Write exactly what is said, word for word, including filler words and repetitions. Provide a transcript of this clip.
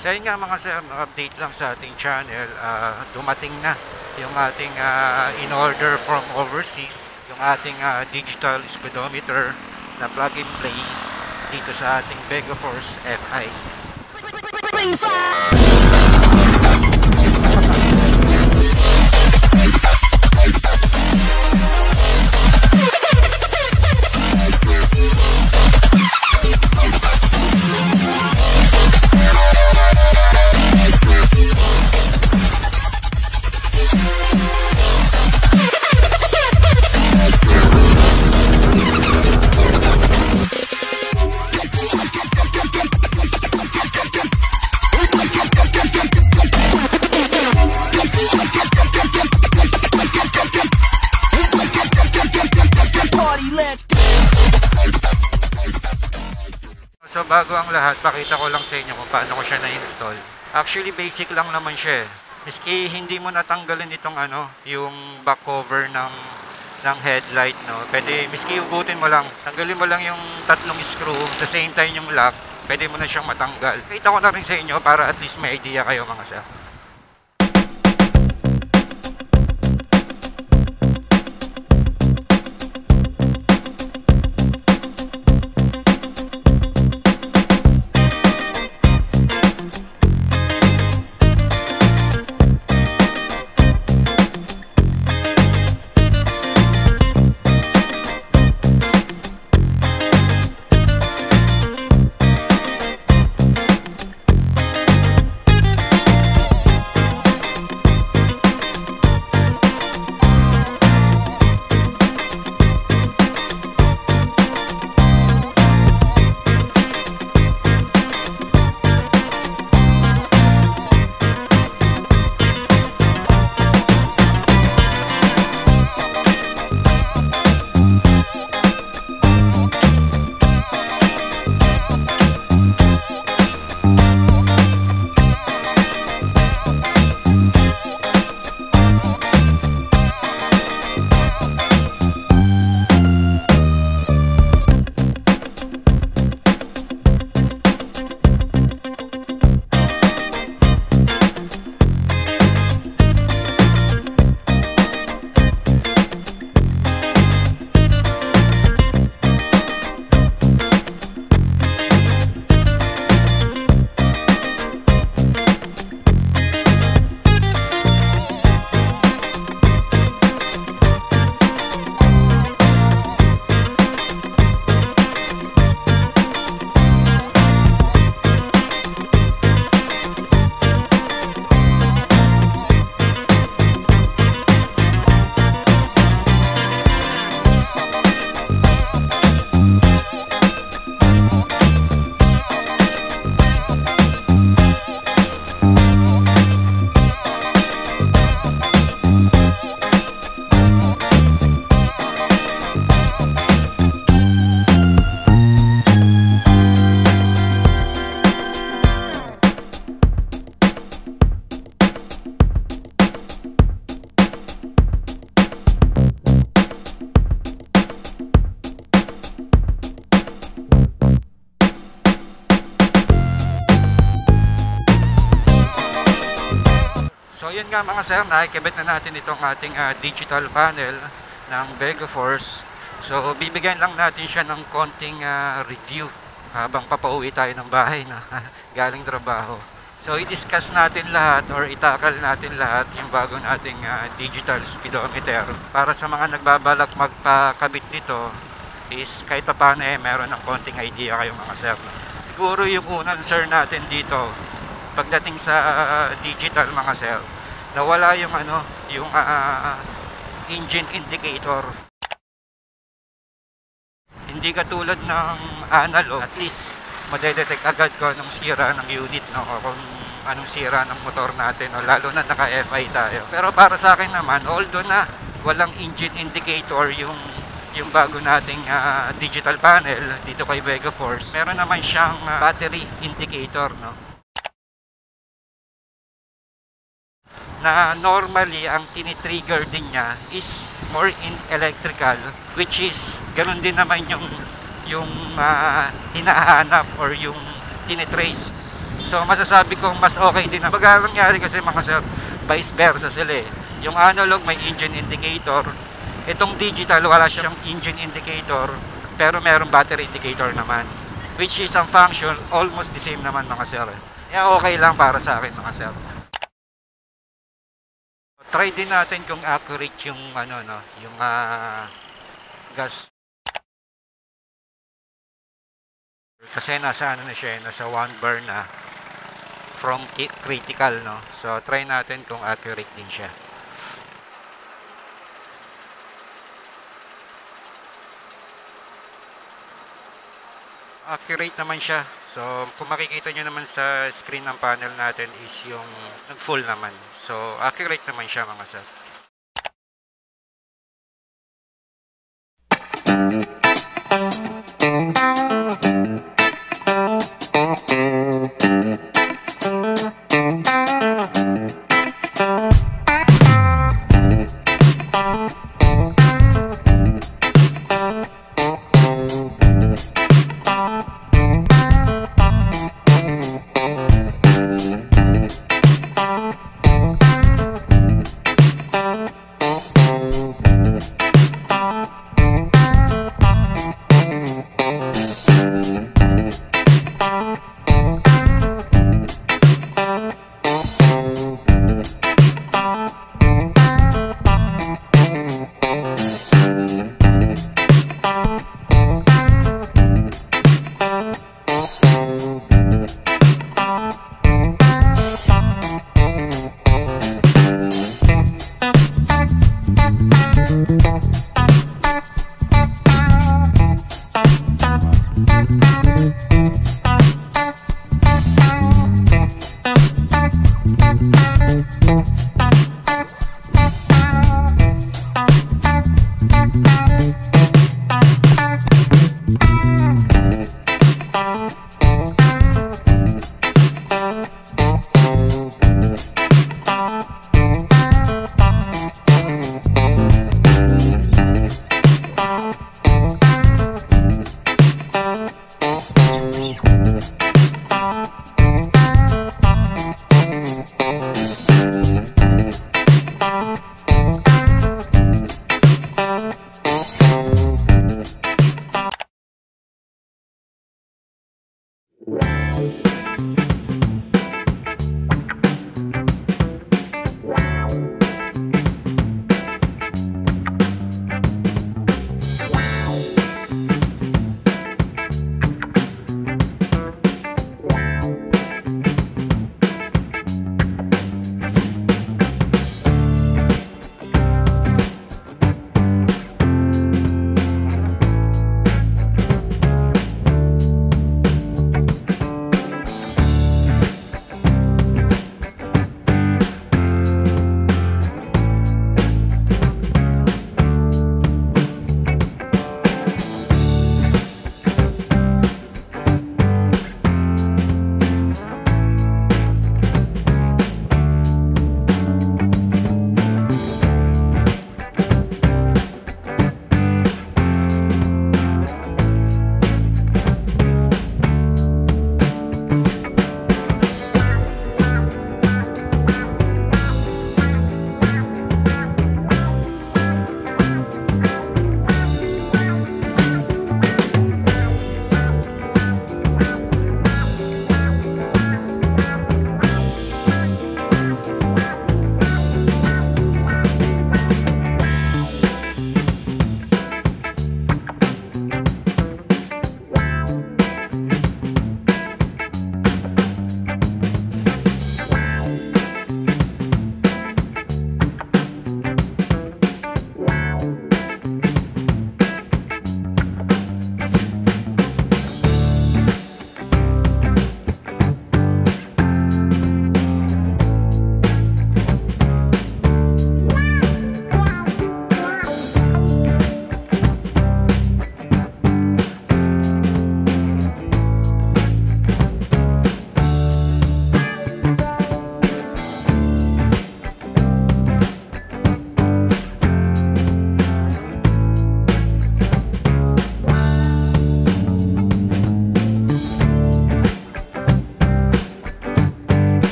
So yun nga mga sir, update lang sa ating channel, uh, dumating na yung ating uh, in order from overseas, yung ating uh, digital speedometer na plug and play dito sa ating Vegaforce F I. So bago ang lahat, pakita ko lang sa inyo kung paano ko siya na-install. Actually basic lang naman siya. Miski hindi mo natanggalin itong ano, yung back cover ng ng headlight, no. Pwede miski ugutin mo lang, tanggalin mo lang yung tatlong screw, the same time yung lock, pwede mo na siyang matanggal. Kita ko na rin sa inyo para at least may idea kayo mga sir. So yun nga mga sir, nakikibit na natin itong ating uh, digital panel ng Vegaforce. So bibigyan lang natin siya ng konting uh, review habang papauwi tayo ng bahay na galing trabaho. So i-discuss natin lahat or itakal natin lahat yung bago nating uh, digital speedometer. Para sa mga nagbabalak magpakabit nito is kahit pa paano eh meron ng konting idea kayo mga sir. Siguro yung unang sir natin dito pagdating sa uh, digital mga sir, nawala yung ano, yung uh, engine indicator. Hindi katulad ng analog, at least madedetect agad ko anong sira ng unit, no, o kung anong sira ng motor natin, no, lalo na naka F I tayo. Pero para sa akin naman, although na walang engine indicator yung yung bago nating uh, digital panel dito kay Vegaforce, meron naman siyang uh, battery indicator, no. Na normally ang tinitrigger din niya is more in electrical, which is ganun din naman yung yung uh, hinahanap or yung tinitrace So masasabi kong mas okay din. Pag nangyari kasi mga sir, vice versa sila eh. Yung analog may engine indicator, itong digital wala siyang engine indicator, pero merong battery indicator naman, which is ang function almost the same naman mga sir. Kaya okay lang para sa akin mga sir. Try din natin kung accurate yung ano no, yung uh, gas. Kasi nasa ano na siya, nasa one bar na from critical no. So try natin kung accurate din siya. Accurate naman siya. So, kung makikita nyo naman sa screen ng panel natin is yung nag-full naman. So, accurate naman siya mga sir. Thank you.